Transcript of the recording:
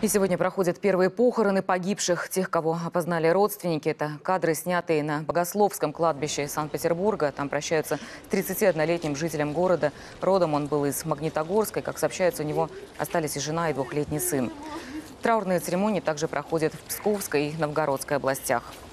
И сегодня проходят первые похороны погибших, тех, кого опознали родственники. Это кадры, снятые на Богословском кладбище Санкт-Петербурга. Там прощаются с 31-летним жителем города. Родом он был из Магнитогорска. И, как сообщается, у него остались и жена, и двухлетний сын. Траурные церемонии также проходят в Псковской и Новгородской областях.